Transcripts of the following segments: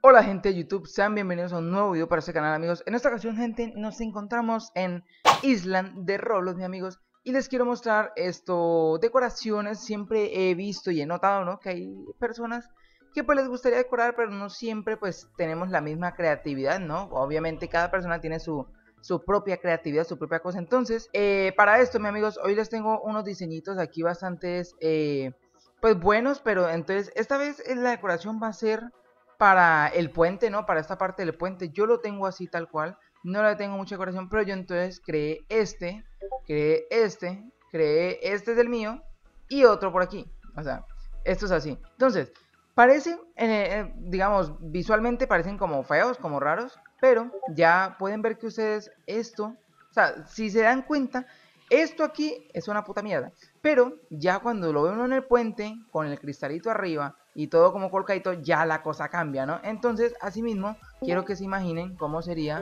Hola gente de YouTube, sean bienvenidos a un nuevo video para este canal, amigos. En esta ocasión, gente, nos encontramos en Island de Roblox, mis amigos, y les quiero mostrar decoraciones. Siempre he visto y he notado, ¿no?, que hay personas que pues les gustaría decorar, pero no siempre pues tenemos la misma creatividad, ¿no? Obviamente cada persona tiene su propia creatividad, su propia cosa. Entonces, para esto, mis amigos, hoy les tengo unos diseñitos aquí bastantes, pues buenos, pero entonces esta vez la decoración va a ser para el puente, ¿no? Para esta parte del puente. Yo lo tengo así tal cual. No le tengo mucha decoración, pero yo entonces creé este es el mío y otro por aquí. O sea, esto es así. Entonces, parecen, digamos, visualmente parecen como feos, como raros, pero ya pueden ver que ustedes esto, o sea, si se dan cuenta, esto aquí es una puta mierda. Pero ya cuando lo ve uno en el puente, con el cristalito arriba y todo como colgadito, ya la cosa cambia, ¿no? Entonces, asimismo, quiero que se imaginen cómo sería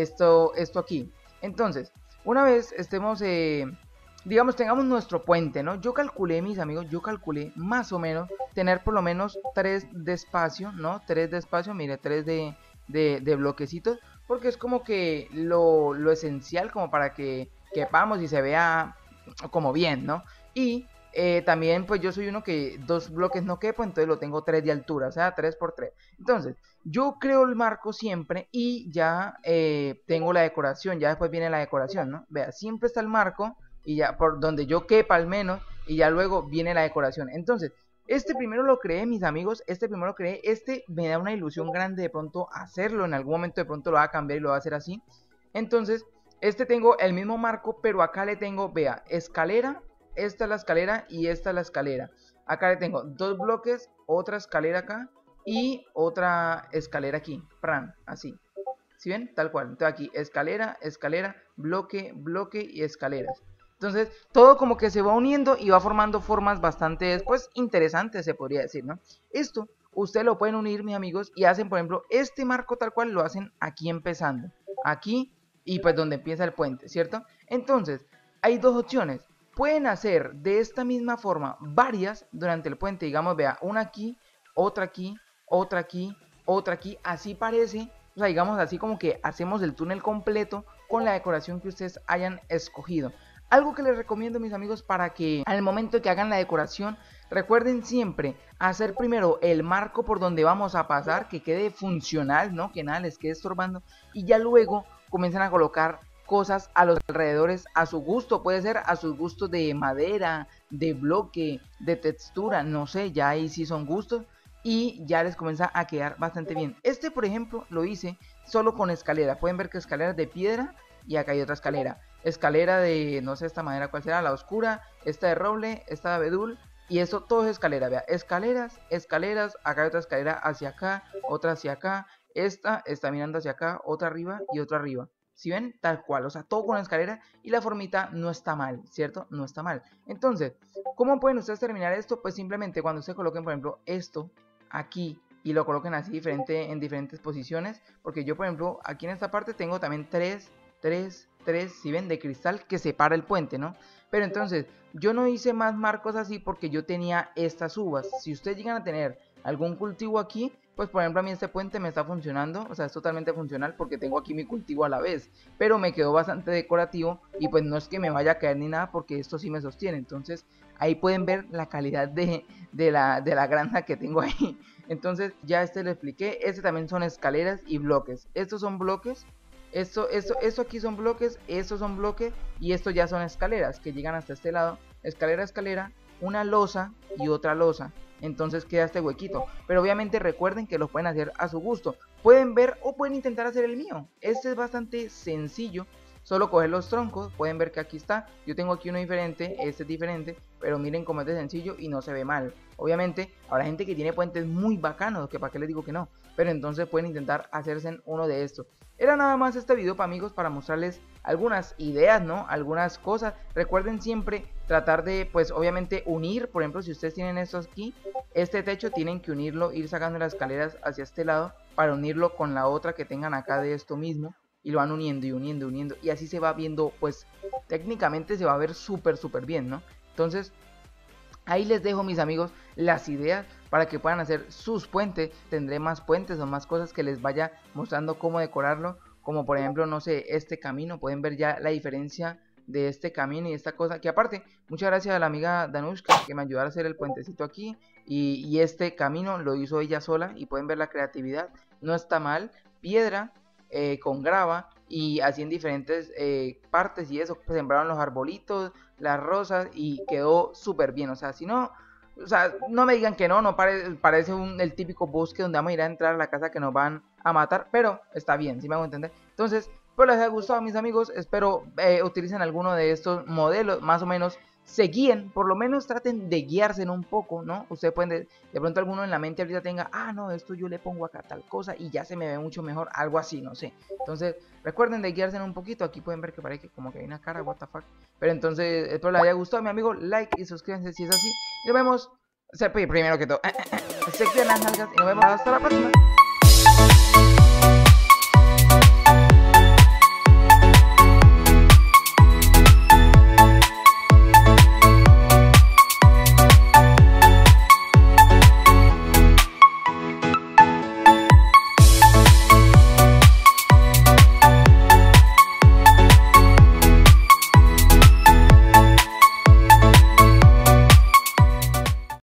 esto aquí. Entonces, una vez estemos, digamos, tengamos nuestro puente, ¿no? Yo calculé, mis amigos, yo calculé más o menos tener por lo menos 3 de espacio, ¿no? 3 de espacio, mire, 3 de bloquecitos, porque es como que lo esencial como para que quepamos y se vea como bien, ¿no? Y también pues yo soy uno que 2 bloques no quepo, entonces lo tengo 3 de altura, o sea, 3 por 3. Entonces, yo creo el marco siempre y ya tengo la decoración, ya después viene la decoración, ¿no? Vea, siempre está el marco y ya por donde yo quepa al menos y ya luego viene la decoración. Entonces, este primero lo creé, mis amigos, este primero lo creé, este me da una ilusión grande de pronto hacerlo, en algún momento de pronto lo va a cambiar y lo va a hacer así. Entonces, este tengo el mismo marco, pero acá le tengo, vea, escalera, esta es la escalera y esta es la escalera. Acá le tengo 2 bloques, otra escalera acá y otra escalera aquí, pran, así. ¿Sí ven? Tal cual. Entonces aquí, escalera, escalera, bloque, bloque y escaleras. Entonces, todo como que se va uniendo y va formando formas bastante, pues, interesantes, se podría decir, ¿no? Esto, ustedes lo pueden unir, mis amigos, y hacen, por ejemplo, este marco tal cual lo hacen aquí empezando. Aquí y pues donde empieza el puente, ¿cierto? Entonces, hay dos opciones. Pueden hacer de esta misma forma varias durante el puente, digamos, vea, una aquí, otra aquí, otra aquí, otra aquí, así parece, o sea, digamos así como que hacemos el túnel completo con la decoración que ustedes hayan escogido. Algo que les recomiendo, mis amigos, para que al momento que hagan la decoración, recuerden siempre hacer primero el marco por donde vamos a pasar, que quede funcional, ¿no? Que nada les quede estorbando, y ya luego comienzan a colocar cosas a los alrededores a su gusto, puede ser a sus gustos de madera, de bloque, de textura, no sé, ya ahí sí son gustos y ya les comienza a quedar bastante bien. Este, por ejemplo, lo hice solo con escalera, pueden ver que escalera de piedra y acá hay otra escalera, escalera de, no sé esta madera cuál será, la oscura, esta de roble, esta de abedul. Y eso todo es escalera, vea, escaleras, escaleras, acá hay otra escalera hacia acá, otra hacia acá, esta está mirando hacia acá, otra arriba y otra arriba. Si ven, tal cual, o sea, todo con escalera y la formita no está mal, ¿cierto? No está mal. Entonces, ¿cómo pueden ustedes terminar esto? Pues simplemente cuando ustedes coloquen, por ejemplo, esto aquí y lo coloquen así en diferentes posiciones, porque yo, por ejemplo, aquí en esta parte tengo también 3, si ven, de cristal que separa el puente, ¿no? Pero entonces, yo no hice más marcos así porque yo tenía estas uvas. Si ustedes llegan a tener algún cultivo aquí, pues por ejemplo a mí este puente me está funcionando, o sea, es totalmente funcional porque tengo aquí mi cultivo a la vez, pero me quedó bastante decorativo y pues no es que me vaya a caer ni nada porque esto sí me sostiene. Entonces ahí pueden ver la calidad de la granja que tengo ahí. Entonces ya este lo expliqué, este también son escaleras y bloques, estos son bloques. Esto aquí son bloques, estos son bloques y estos ya son escaleras que llegan hasta este lado, escalera, escalera, una losa y otra losa. Entonces queda este huequito, pero obviamente recuerden que lo pueden hacer a su gusto, pueden ver o pueden intentar hacer el mío. Este es bastante sencillo, solo coger los troncos, pueden ver que aquí está, yo tengo aquí uno diferente, este es diferente, pero miren cómo es de sencillo y no se ve mal. Obviamente habrá gente que tiene puentes muy bacanos, que para qué les digo que no, pero entonces pueden intentar hacerse uno de estos. Era nada más este video, amigos, para mostrarles algunas ideas, ¿no? Algunas cosas. Recuerden siempre tratar de, pues obviamente unir, por ejemplo, si ustedes tienen esto aquí, este techo tienen que unirlo, ir sacando las escaleras hacia este lado para unirlo con la otra que tengan acá de esto mismo y lo van uniendo y uniendo, uniendo y así se va viendo, pues técnicamente se va a ver súper bien, ¿no? Entonces Ahí les dejo, mis amigos, las ideas para que puedan hacer sus puentes. Tendré más puentes o más cosas que les vaya mostrando cómo decorarlo. Como por ejemplo, no sé, este camino. Pueden ver ya la diferencia de este camino y esta cosa. Que aparte, muchas gracias a la amiga Danushka que me ayudó a hacer el puentecito aquí. Y este camino lo hizo ella sola. Y pueden ver la creatividad. No está mal. Piedra con grava. Y así en diferentes partes y eso. Pues sembraron los arbolitos, las rosas y quedó súper bien. O sea, si no, o sea, no me digan que no, no parece el típico bosque donde vamos a ir a entrar a la casa que nos van a matar, pero está bien, si me hago entender. Entonces, pues les haya gustado, mis amigos, espero utilicen alguno de estos modelos, más o menos se guíen, por lo menos traten de guiarse en un poco, ¿no? Ustedes pueden, de pronto alguno en la mente ahorita tenga, ah, no, esto yo le pongo acá tal cosa y ya se me ve mucho mejor, algo así, no sé. Entonces, recuerden de guiarse en un poquito, aquí pueden ver que parece que como que hay una cara, what the fuck. Pero entonces, espero les haya gustado, mi amigo, like y suscríbanse si es así. Y nos vemos, primero que todo, se cuidan las nalgas y nos vemos hasta la próxima.